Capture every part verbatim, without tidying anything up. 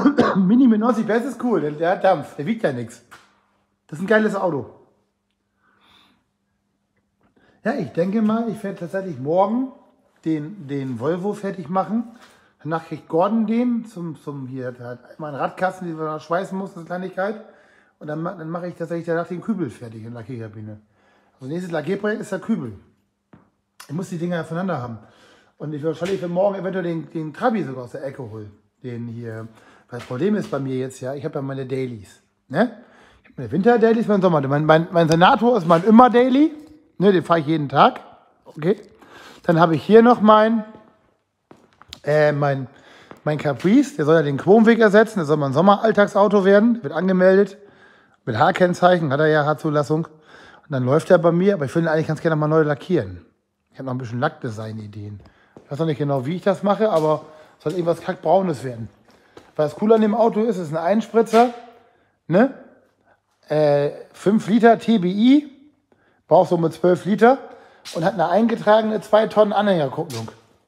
Mini mit neunzig PS ist cool, der, der hat Dampf, der wiegt ja nichts. Das ist ein geiles Auto. Ja, ich denke mal, ich werde tatsächlich morgen den, den Volvo fertig machen. Danach kriegt Gordon den zum, zum hier, der hat einmal einen Radkasten, den man schweißen muss, das ist eine Kleinigkeit. Und dann, dann mache ich tatsächlich danach den Kübel fertig in der Lackierkabine. Also nächstes Lackierprojekt ist der Kübel. Ich muss die Dinger aufeinander haben. Und ich wahrscheinlich für morgen eventuell den, den Trabi sogar aus der Ecke holen. Den hier. Weil das Problem ist bei mir jetzt ja, ich habe ja meine Dailies. Ne? Ich habe meine Winter-Dailies, mein Sommer. Mein, mein, mein Senator ist mein Immer-Daily. Ne, den fahre ich jeden Tag. Okay. Dann habe ich hier noch mein, äh, mein, mein Caprice. Der soll ja den Chromweg ersetzen. Das soll mein Sommeralltagsauto werden. Wird angemeldet. Mit H-Kennzeichen. Hat er ja H-Zulassung. Und dann läuft er bei mir. Aber ich will ihn eigentlich ganz gerne mal neu lackieren. Ich habe noch ein bisschen Lackdesign-Ideen. Ich weiß noch nicht genau, wie ich das mache, aber es soll irgendwas kackbraunes werden. Was cool an dem Auto ist, ist ein Einspritzer. Ne? Äh, fünf Liter T B I. Braucht so mit zwölf Liter. Und hat eine eingetragene zwei Tonnen Anhängerkupplung.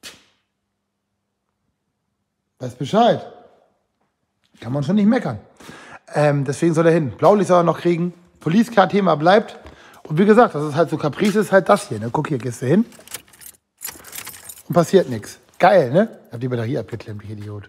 Weiß Bescheid. Kann man schon nicht meckern. Ähm, deswegen soll er hin. Blaulicht soll er noch kriegen. Police Car Thema bleibt. Und wie gesagt, das ist halt so Caprice, ist halt das hier. Ne? Guck hier, gehst du hin. Und passiert nichts. Geil, ne? Ich hab die Batterie abgeklemmt, ich Idiot.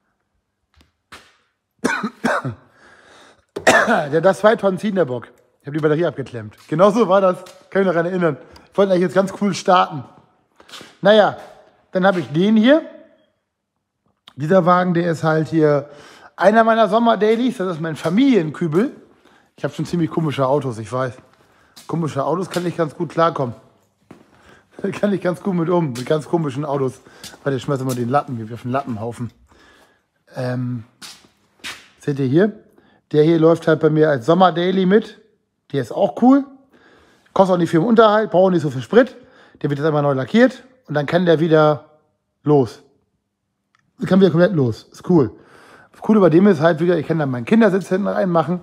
Der das zwei Tonnen ziehen, der Bock. Ich habe die Batterie abgeklemmt. Genauso war das. Kann ich mich daran erinnern. Ich wollte eigentlich jetzt ganz cool starten. Naja, dann habe ich den hier. Dieser Wagen, der ist halt hier einer meiner Sommer-Dailies. Das ist mein Familienkübel. Ich habe schon ziemlich komische Autos, ich weiß. Komische Autos kann ich ganz gut klarkommen. Da kann ich ganz gut mit um, mit ganz komischen Autos. Weil ich schmeiße immer den Lappen hier auf den Lappenhaufen. Ähm, seht ihr hier? Der hier läuft halt bei mir als Sommer-Daily mit. Der ist auch cool. Kostet auch nicht viel im Unterhalt, braucht nicht so viel Sprit. Der wird jetzt einmal neu lackiert und dann kann der wieder los. Der kann wieder komplett los. Ist cool. Das Coole bei dem ist halt wieder, ich kann dann meinen Kindersitz hinten reinmachen.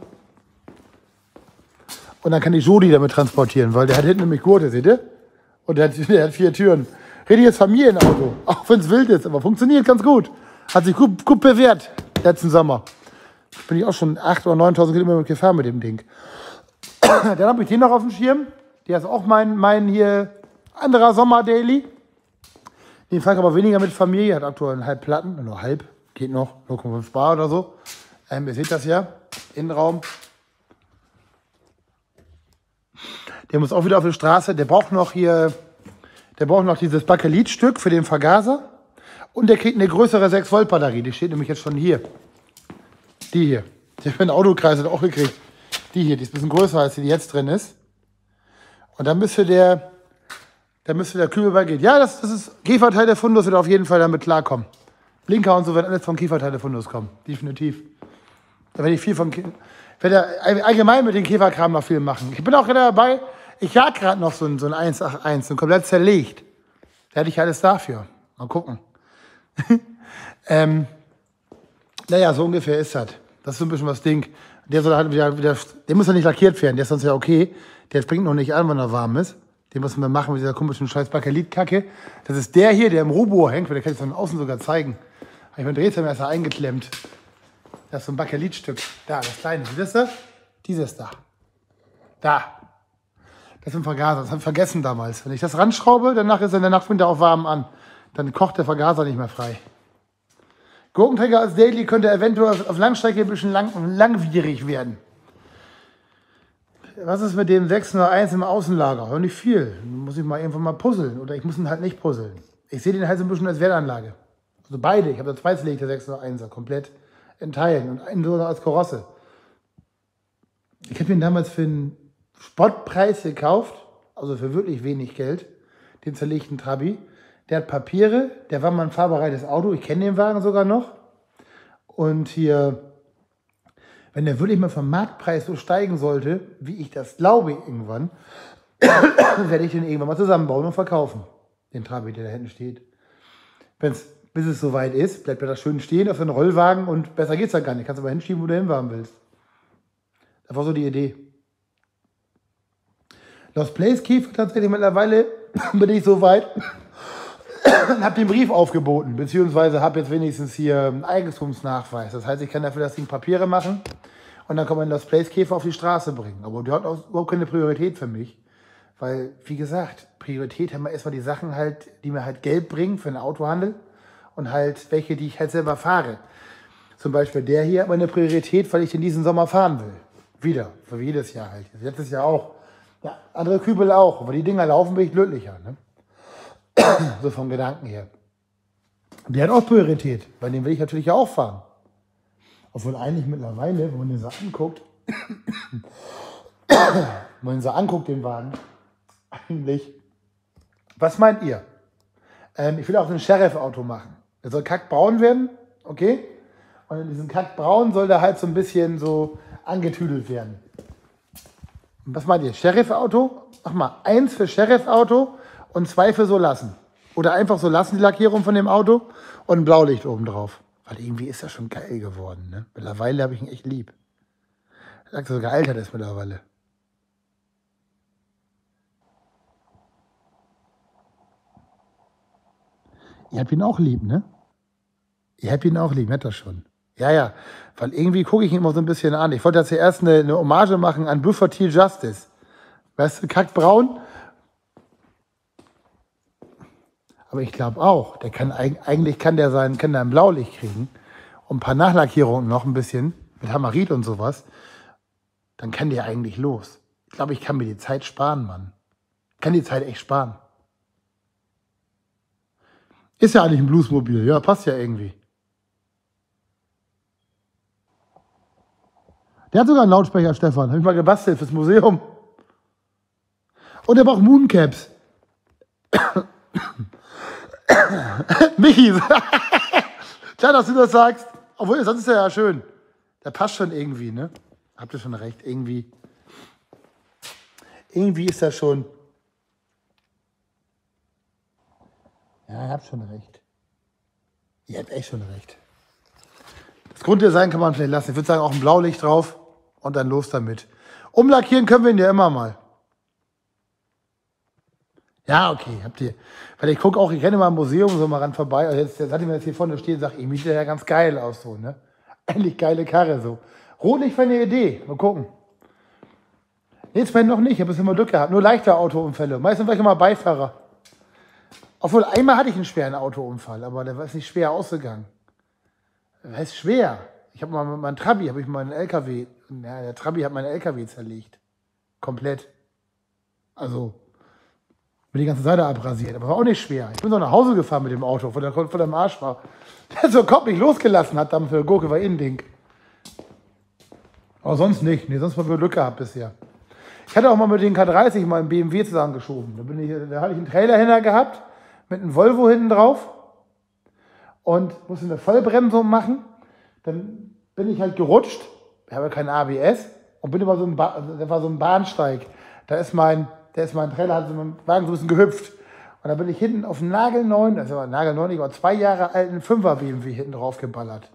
Und dann kann ich Jodi damit transportieren, weil der hat hinten nämlich Gurte, seht ihr? Und der hat, der hat vier Türen. Richtiges Familienauto, auch wenn es wild ist, aber funktioniert ganz gut. Hat sich gut, gut bewährt letzten Sommer. Bin ich auch schon achttausend oder neuntausend Kilometer gefahren mit dem Ding. Dann habe ich den noch auf dem Schirm. Der ist auch mein, mein hier anderer Sommer-Daily. Den fahre ich aber weniger mit Familie. Hat aktuell einen halb Platten, nur halb, geht noch, null Komma fünf Bar oder so. Ähm, ihr seht das ja, Innenraum. Der muss auch wieder auf die Straße. Der braucht noch hier, der braucht noch dieses Bakelitstück für den Vergaser. Und der kriegt eine größere sechs Volt Batterie. Die steht nämlich jetzt schon hier. Die hier. Die habe ich in den Autokreis auch gekriegt. Die hier, die ist ein bisschen größer, als die, die jetzt drin ist. Und dann müsste der, dann müsste der Kübel bei geht. Ja, das, das ist Kieferteil der Fundus, wird auf jeden Fall damit klarkommen. Blinker und so wird alles vom Kieferteil der Fundus kommen. Definitiv. Da werde ich viel vom, ich werde allgemein mit dem Käferkram noch viel machen. Ich bin auch gerade dabei, ich jag gerade noch so ein, so ein eins acht eins, so ein komplett zerlegt. Da hätte ich alles dafür. Mal gucken. ähm, naja, so ungefähr ist das. Das ist so ein bisschen was Ding. Der soll halt wieder, wieder, der muss ja nicht lackiert werden, der ist sonst ja okay. Der springt noch nicht an, wenn er warm ist. Den müssen wir machen mit dieser komischen scheiß Bakelitkacke. Das ist der hier, der im Robo hängt, weil der kann ich von außen sogar zeigen. Habe ich mein Drehzahlmesser eingeklemmt. Das ist so ein Bakelitstück. Da, das kleine. Siehst du das? Dieses da. Da. Das ist ein Vergaser. Das habe ich vergessen damals. Wenn ich das ranschraube, danach ist er in der Nacht winter auch warm an. Dann kocht der Vergaser nicht mehr frei. Gurkenträger als Daily könnte eventuell auf Langstrecke ein bisschen lang, langwierig werden. Was ist mit dem sechs null eins im Außenlager? Hör nicht viel. Muss ich mal irgendwann mal puzzeln. Oder ich muss ihn halt nicht puzzeln. Ich sehe den halt so ein bisschen als Wertanlage. Also beide. Ich habe da zwei Zerlegte sechs null einser komplett in Teilen und einen sogar als Karosse. Ich habe ihn damals für einen Spottpreis gekauft. Also für wirklich wenig Geld. Den zerlegten Trabi. Der hat Papiere, der war mal ein fahrbereites Auto. Ich kenne den Wagen sogar noch. Und hier, wenn der wirklich mal vom Marktpreis so steigen sollte, wie ich das glaube irgendwann, werde ich den irgendwann mal zusammenbauen und verkaufen. Den Trabi, der da hinten steht. Wenn's, bis es soweit ist, bleibt er da schön stehen auf den Rollwagen und besser geht's ja gar nicht. Kannst aber hinschieben, wo du hinfahren willst. Das war so die Idee. Lost Place Käfer tatsächlich mittlerweile bin ich so weit. und habe den Brief aufgeboten, beziehungsweise habe jetzt wenigstens hier einen Eigentumsnachweis. Das heißt, ich kann dafür das Ding Papiere machen und dann kann man das Placekäfer auf die Straße bringen. Aber die hat auch überhaupt keine Priorität für mich, weil, wie gesagt, Priorität haben wir erstmal die Sachen halt, die mir halt Geld bringen für den Autohandel und halt welche, die ich halt selber fahre. Zum Beispiel der hier hat meine Priorität, weil ich den diesen Sommer fahren will. Wieder, für jedes Jahr halt. Letztes Jahr auch. Ja, andere Kübel auch. Aber die Dinger laufen, bin ich glücklicher. Ne? So vom Gedanken her. Der hat auch Priorität. Bei dem will ich natürlich auch fahren. Obwohl eigentlich mittlerweile, wenn man den so anguckt, wenn man den so anguckt, den Wagen, eigentlich, was meint ihr? Ähm, ich will auch ein Sheriff-Auto machen. Der soll kackbraun werden, okay? Und in diesem kackbraun soll der halt so ein bisschen so angetüdelt werden. Und was meint ihr? Sheriff-Auto? Mach mal, eins für Sheriff-Auto und zwei für so lassen. Oder einfach so lassen, die Lackierung von dem Auto und ein Blaulicht oben drauf. Weil irgendwie ist das schon geil geworden. Ne? Mittlerweile habe ich ihn echt lieb. Ich sag so, gealtert ist mittlerweile. Ihr habt ihn auch lieb, ne? Ihr habt ihn auch lieb, hat das schon. Ja, ja, weil irgendwie gucke ich ihn immer so ein bisschen an. Ich wollte ja zuerst eine, eine Hommage machen an Buffer T. Justice. Weißt du, kackbraun. Aber ich glaube auch, der kann eigentlich kann der sein, kann der ein Blaulicht kriegen und ein paar Nachlackierungen noch ein bisschen mit Hamarit und sowas. Dann kann der eigentlich los. Ich glaube, ich kann mir die Zeit sparen, Mann. Ich kann die Zeit echt sparen. Ist ja eigentlich ein Bluesmobil. Ja, passt ja irgendwie. Der hat sogar einen Lautsprecher, Stefan. Habe ich mal gebastelt fürs Museum. Und er braucht Mooncaps. Michi, klar, dass du das sagst. Obwohl, sonst ist er ja schön. Der passt schon irgendwie, ne? Habt ihr schon recht, irgendwie. Irgendwie ist das schon. Ja, ihr habt schon recht. Ihr habt echt schon recht. Das Grunddesign kann man vielleicht lassen. Ich würde sagen, auch ein Blaulicht drauf und dann los damit. Umlackieren können wir ihn ja immer mal. Ja, okay, habt ihr. Weil ich gucke auch, ich renne mal im Museum so mal ran vorbei. Also jetzt, jetzt hatte ich mir jetzt hier vorne stehen und sage, ich sieht ja ganz geil aus, so, ne? Eigentlich geile Karre, so. Rotlicht wäre eine Idee. Mal gucken. Jetzt noch nicht, ich habe bisher immer Glück gehabt. Nur leichte Autounfälle. Meistens war ich immer Beifahrer. Obwohl, einmal hatte ich einen schweren Autounfall, aber der war nicht schwer ausgegangen. Das heißt schwer. Ich habe mal mit meinem Trabi, habe ich meinen L K W, ja, der Trabi hat meinen L K W zerlegt. Komplett. Also, mit die ganze Seite abrasiert. Aber war auch nicht schwer. Ich bin so nach Hause gefahren mit dem Auto, wo der, wo der im Arsch war. Der so Kopf nicht losgelassen hat, dann für der Gurke war innen Ding. Aber sonst nicht. Nee, sonst haben wir Glück gehabt bisher. Ich hatte auch mal mit den K dreißig mal einen B M W zusammengeschoben. Da, bin ich, da hatte ich einen Trailer hinter gehabt, mit einem Volvo hinten drauf. Und musste eine Vollbremsung machen. Dann bin ich halt gerutscht. Ich habe kein A B S. Und bin über so ein, ba da war so ein Bahnsteig. Da ist mein, der ist mein Trailer, hat so mein Wagen so ein bisschen gehüpft. Und da bin ich hinten auf einen nagelneuen, also ein nagelneuen, ich war zwei Jahre alten fünfer B M W hinten drauf geballert.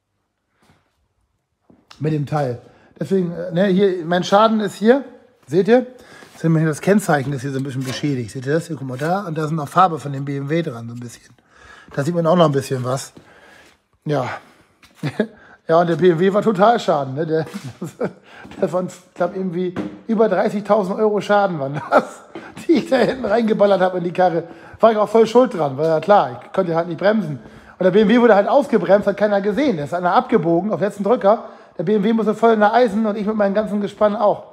Mit dem Teil. Deswegen, ne, hier, mein Schaden ist hier. Seht ihr? Das Kennzeichen ist hier so ein bisschen beschädigt. Seht ihr das? Hier, guck mal da. Und da ist noch Farbe von dem B M W dran, so ein bisschen. Da sieht man auch noch ein bisschen was. Ja. Ja, und der B M W war total Schaden. Ne? Der, das waren, ich glaube, irgendwie über dreißigtausend Euro Schaden waren das, die ich da hinten reingeballert habe in die Karre. War ich auch voll schuld dran, weil ja klar, ich konnte halt nicht bremsen. Und der B M W wurde halt ausgebremst, hat keiner gesehen. Da ist einer abgebogen auf letzten Drücker. Der B M W musste voll in der Eisen und ich mit meinem ganzen Gespann auch.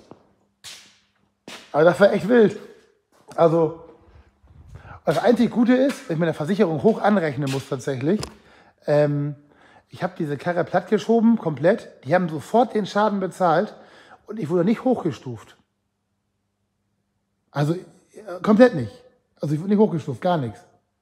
Aber das war echt wild. Also, das einzig Gute ist, dass ich mit der Versicherung hoch anrechnen muss tatsächlich. Ähm, ich habe diese Karre plattgeschoben, komplett. Die haben sofort den Schaden bezahlt und ich wurde nicht hochgestuft. Also, äh, komplett nicht. Also, ich wurde nicht hochgestuft, gar nichts.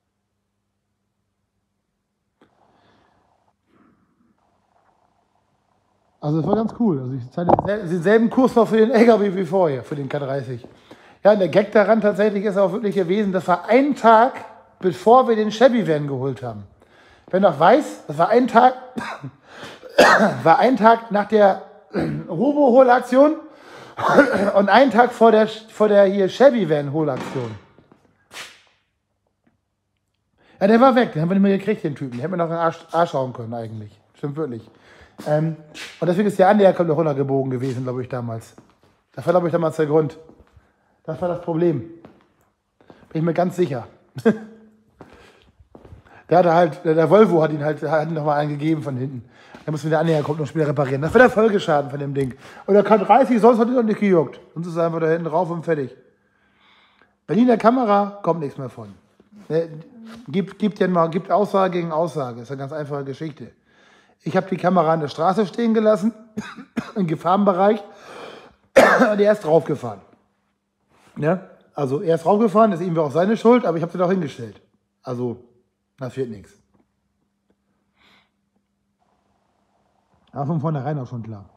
Also das war ganz cool. Also ich zahle denselben Kurs noch für den L K W wie vorher, für den K dreißig. Ja, und der Gag daran tatsächlich ist auch wirklich gewesen, das war ein Tag, bevor wir den Chevy Van geholt haben. Wer noch weiß, das war ein Tag, war ein Tag nach der Robo-Holaktion und ein Tag vor der, vor der hier Chevy Van Holaktion. Ja, der war weg, den haben wir nicht mehr gekriegt, den Typen. Den hätten wir noch in den Arsch, Arsch hauen können eigentlich. Stimmt wirklich. Ähm, und deswegen ist der Annäherung noch runtergebogen gewesen, glaube ich, damals. Das war, glaube ich, damals der Grund. Das war das Problem. Bin ich mir ganz sicher. Der hatte halt, der Volvo hat ihn halt, hat ihn noch mal einen gegeben von hinten. Da mussten wir der Annäherung kommt noch später reparieren. Das war der Folgeschaden von dem Ding. Und der K dreißig, sonst hat ihn noch nicht gejuckt. Sonst ist er einfach da hinten rauf und fertig. Berliner Kamera kommt nichts mehr von. Der gibt, gibt, ja mal, gibt Aussage gegen Aussage. Das ist eine ganz einfache Geschichte. Ich habe die Kamera an der Straße stehen gelassen, im Gefahrenbereich, und er ist draufgefahren. Ja? Also er ist draufgefahren, das ist irgendwie auch seine Schuld, aber ich habe sie doch hingestellt. Also, das wird nichts. War von vornherein auch schon klar.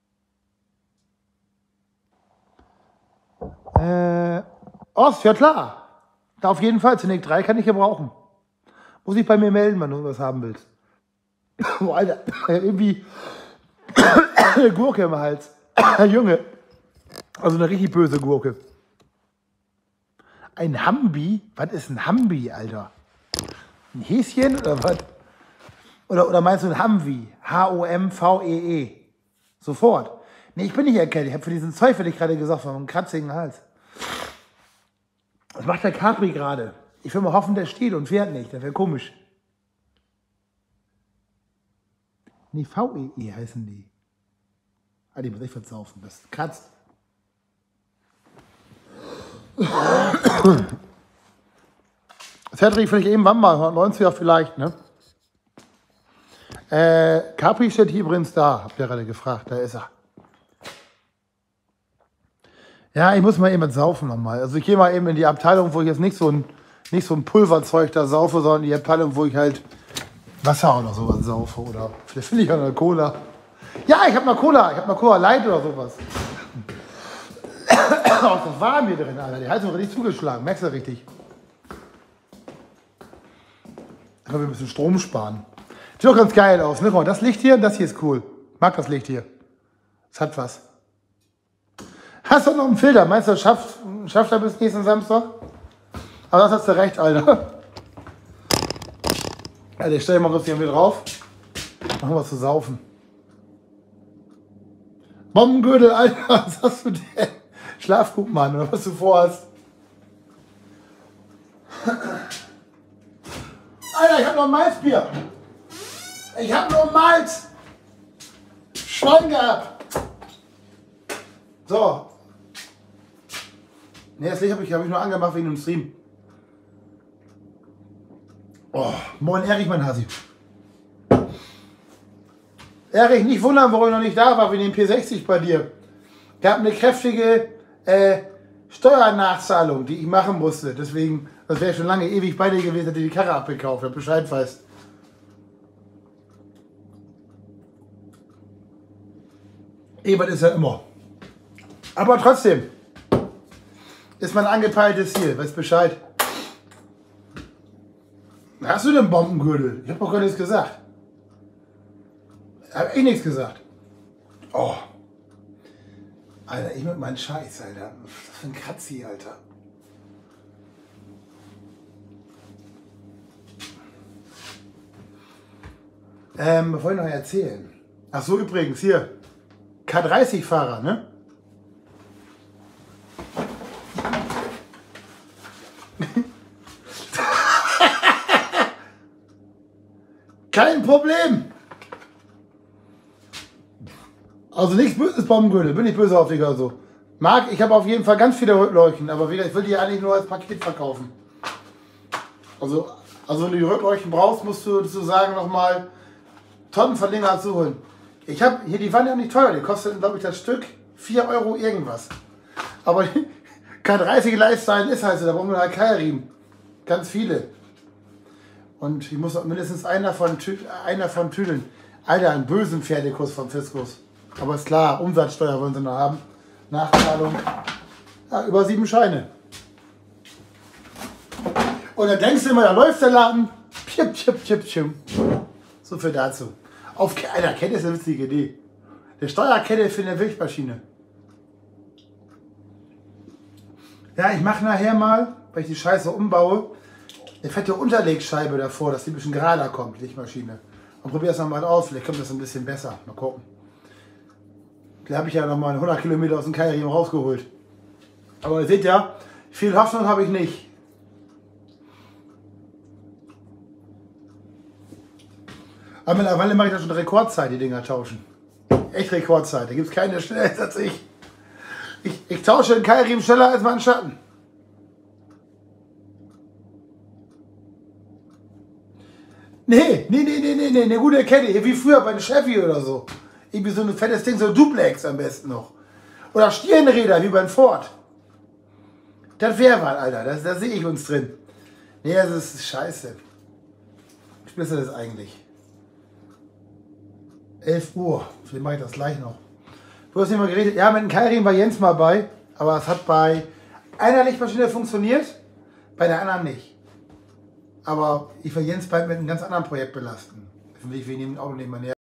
Äh, Ost, ja klar. Da auf jeden Fall. Zunächst drei kann ich gebrauchen. Muss ich bei mir melden, wenn du was haben willst. Oh, Alter, irgendwie eine Gurke im Hals. Junge. Also eine richtig böse Gurke. Ein Hambi? Was ist ein Hambi, Alter? Ein Häschen oder was? Oder, oder meinst du ein Humvee? H O M V E E. Sofort. Nee, ich bin nicht erkältet. Ich habe für diesen Zeug, den ich gerade gesagt habe, einen kratzigen Hals. Was macht der Capri gerade? Ich will mal hoffen, der steht und fährt nicht. Das wäre komisch. Nee, V E E heißen die. Ah, die muss ich verzaufen. Das kratzt. Cedric vielleicht irgendwann mal, neunziger vielleicht, ne? Äh, Capri steht hier übrigens da, habt ihr gerade gefragt, da ist er. Ja, ich muss mal eben saufen nochmal. Also ich gehe mal eben in die Abteilung, wo ich jetzt nicht so ein, nicht so ein Pulverzeug da saufe, sondern die Abteilung, wo ich halt Wasser oder sowas saufe oder vielleicht finde ich auch eine Cola. Ja, ich habe mal Cola, ich habe mal Cola Light oder sowas. Oh, das war mir drin, Alter. Die Heizung hat richtig zugeschlagen, merkst du richtig. Da können wir ein bisschen Strom sparen. Sieht doch ganz geil aus, ne? Das Licht hier, das hier ist cool. Ich mag das Licht hier. Es hat was. Hast du noch einen Filter? Meinst du, das schafft, schafft er bis nächsten Samstag? Aber das hast du recht, Alter. Also ich stelle mal kurz hier wieder drauf. Machen wir was zu saufen. Bombengürtel, Alter, was hast du denn? Schlaf gut, Mann, oder was du vorhast. Alter, ich hab noch ein Malzbier. Ich hab nur Malz. Schwein gehabt. So. Ne, das Licht habe ich, hab ich nur angemacht wegen dem Stream. Oh, moin Erich, mein Hasi. Erich, nicht wundern, warum ich noch nicht da war, wegen dem P sechzig bei dir. Gab eine kräftige äh, Steuernachzahlung, die ich machen musste. Deswegen, das wäre schon lange ewig bei dir gewesen, hätte die Karre abgekauft, wenn du Bescheid weißt. Ebert ist ja immer. Aber trotzdem ist mein angepeiltes Ziel. Weißt Bescheid? Hast du denn Bombengürtel? Ich habe doch gar nichts gesagt. Hab ich nichts gesagt. Oh. Alter, ich mit meinem Scheiß, Alter. Was ist das für ein Kratzi, Alter. Ähm, was wollte ich noch erzählen? Ach so, übrigens, hier. K dreißig-Fahrer, ne? Kein Problem. Also nichts böses Bombengürtel, bin ich böse auf dich oder so. Marc, ich habe auf jeden Fall ganz viele Rückleuchten, aber wieder, ich will die eigentlich nur als Paket verkaufen. Also, also wenn du die Rückleuchten brauchst, musst du sozusagen nochmal Tonnenverlänger dazu holen. Ich habe hier, die waren ja nicht teuer, die kosten, glaube ich, das Stück vier Euro irgendwas. Aber K dreißig Lifestyle ist halt so, da brauchen wir halt Keilriemen. Ganz viele. Und ich muss mindestens einer von, einer von tüdeln. Alter, einen bösen Pferdekuss vom Fiskus. Aber ist klar, Umsatzsteuer wollen sie noch haben. Nachzahlung. Ja, über sieben Scheine. Und dann denkst du immer, da läuft der Laden. Pip, pip, pip, pip. So viel dazu. Auf Alter, Kette ist eine witzige Idee. Der Steuerkette für eine Milchmaschine. Ja, ich mache nachher mal, weil ich die Scheiße umbaue, eine fette Unterlegscheibe davor, dass die ein bisschen gerader kommt, Lichtmaschine. Und probier es nochmal aus, vielleicht kommt das ein bisschen besser. Mal gucken. Da habe ich ja nochmal hundert Kilometer aus dem Keilriemen rausgeholt. Aber ihr seht ja, viel Hoffnung habe ich nicht. Aber mittlerweile mache ich da schon Rekordzeit, die Dinger tauschen. Echt Rekordzeit. Da gibt es keine schneller als ich. Ich, ich tausche den Keilriemen schneller als meinen Schatten. Nee, nee, nee, nee, nee, nee, eine gute Kette, wie früher bei den Chevy oder so. Irgendwie so ein fettes Ding, so Duplex am besten noch. Oder Stirnräder, wie beim Ford. Das wäre was, Alter, da das sehe ich uns drin. Nee, das ist scheiße. Ich spitze das eigentlich. elf Uhr, vielleicht mache ich das gleich noch. Du hast nicht mal geredet, ja, mit dem Keilriemen war Jens mal bei, aber es hat bei einer Lichtmaschine funktioniert, bei der anderen nicht. Aber ich will Jens bald mit einem ganz anderen Projekt belasten. Ich will ihn auch nicht mehr näher.